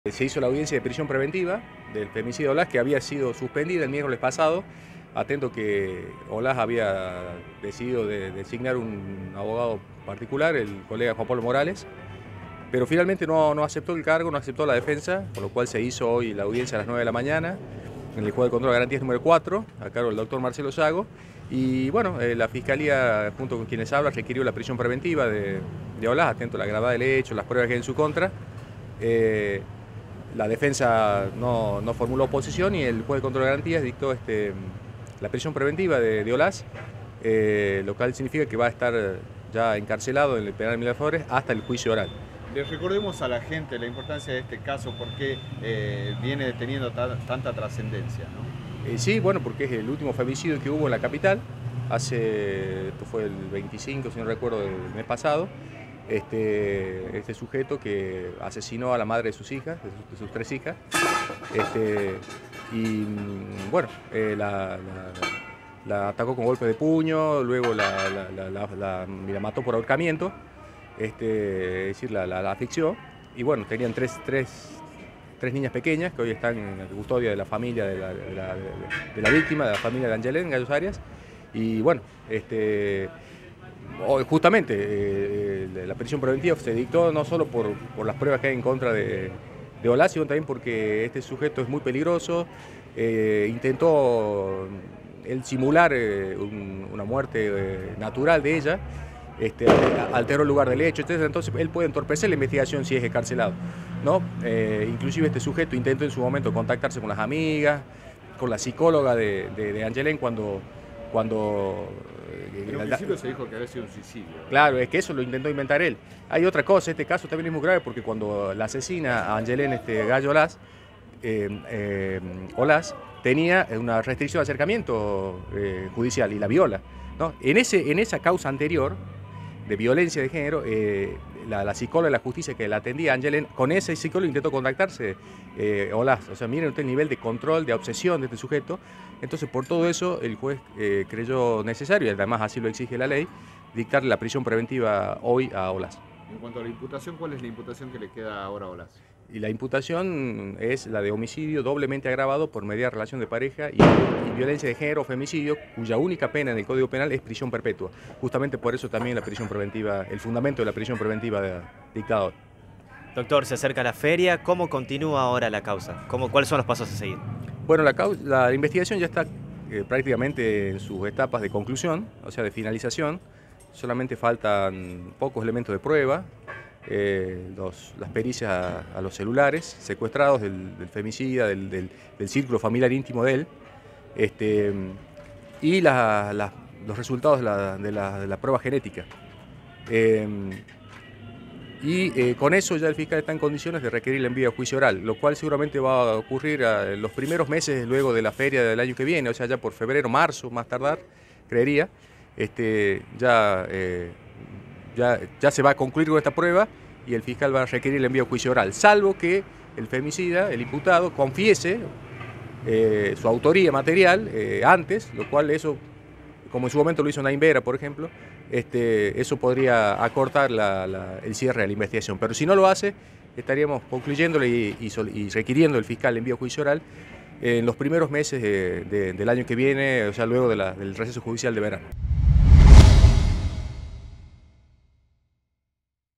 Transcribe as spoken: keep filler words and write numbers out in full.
Se hizo la audiencia de prisión preventiva del femicidio de Olaz, que había sido suspendida el miércoles pasado, atento que Olaz había decidido de, designar un abogado particular, el colega Juan Pablo Morales, pero finalmente no, no aceptó el cargo, no aceptó la defensa, por lo cual se hizo hoy la audiencia a las nueve de la mañana, en el juez de control de garantías número cuatro, a cargo del doctor Marcelo Sago, y bueno, eh, la Fiscalía, junto con quienes hablan, requirió la prisión preventiva de, de Olaz, atento a la gravedad del hecho, las pruebas que hay en su contra. Eh, La defensa no, no formuló oposición y el juez de control de garantías dictó este, la prisión preventiva de, de Olaz, eh, lo cual significa que va a estar ya encarcelado en el penal de Miraflores hasta el juicio oral. Les recordemos a la gente la importancia de este caso, por qué eh, viene teniendo ta, tanta trascendencia, ¿no? Eh, sí, bueno, porque es el último femicidio que hubo en la capital, hace, esto fue el veinticinco, si no recuerdo, del mes pasado. Este, este sujeto que asesinó a la madre de sus hijas, de sus, de sus tres hijas, este, y bueno, eh, la, la, la atacó con golpes de puño, luego la, la, la, la, la, la mató por ahorcamiento, este, es decir, la, la, la asfixió, y bueno, tenían tres, tres, tres niñas pequeñas que hoy están en la custodia de la familia de la, de la, de la víctima, de la familia de Angelén Gallos Arias, y bueno, este... Justamente, eh, la prisión preventiva se dictó no solo por, por las pruebas que hay en contra de, de Olaz, sino también porque este sujeto es muy peligroso, eh, intentó él simular eh, un, una muerte eh, natural de ella, este, alteró el lugar del hecho, etcétera. Entonces él puede entorpecer la investigación si es encarcelado, ¿no? Eh, inclusive este sujeto intentó en su momento contactarse con las amigas, con la psicóloga de, de, de Angelén cuando... cuando En un principio se dijo que había sido un suicidio. Claro, es que eso lo intentó inventar él. Hay otra cosa, este caso también es muy grave porque cuando la asesina a Angelén este, Gallo Olaz, eh, eh, Olaz tenía una restricción de acercamiento eh, judicial y la viola, ¿no? En, ese, en esa causa anterior de violencia de género, eh, la, la psicóloga de la justicia que la atendía, Angelén, con ese psicólogo intentó contactarse eh, Olaz. O sea, miren usted el nivel de control, de obsesión de este sujeto. Entonces, por todo eso, el juez eh, creyó necesario, y además así lo exige la ley, dictarle la prisión preventiva hoy a Olaz. En cuanto a la imputación, ¿cuál es la imputación que le queda ahora a Olaz? Y la imputación es la de homicidio doblemente agravado por media relación de pareja y, y violencia de género o femicidio, cuya única pena en el Código Penal es prisión perpetua. Justamente por eso también la prisión preventiva, el fundamento de la prisión preventiva de dictado. Doctor, se acerca la feria, ¿cómo continúa ahora la causa? ¿Cómo, ¿Cuáles son los pasos a seguir? Bueno, la, la investigación ya está eh, prácticamente en sus etapas de conclusión, o sea, de finalización. Solamente faltan pocos elementos de prueba, eh, los, las pericias a, a los celulares secuestrados del, del femicida, del, del, del círculo familiar íntimo de él, este, y la, la, los resultados de la, de la, de la prueba genética. Eh, Y eh, con eso ya el fiscal está en condiciones de requerir el envío a juicio oral, lo cual seguramente va a ocurrir a los primeros meses luego de la feria del año que viene, o sea, ya por febrero, marzo, más tardar, creería, este, ya, eh, ya, ya se va a concluir con esta prueba y el fiscal va a requerir el envío a juicio oral, salvo que el femicida, el imputado, confiese eh, su autoría material eh, antes, lo cual eso, como en su momento lo hizo Naim Vera, por ejemplo, Este, eso podría acortar la, la, el cierre de la investigación. Pero si no lo hace, estaríamos concluyéndole y, y, y requiriendo el fiscal envío a juicio oral en los primeros meses de, de, del año que viene, o sea, luego de la, del receso judicial de verano.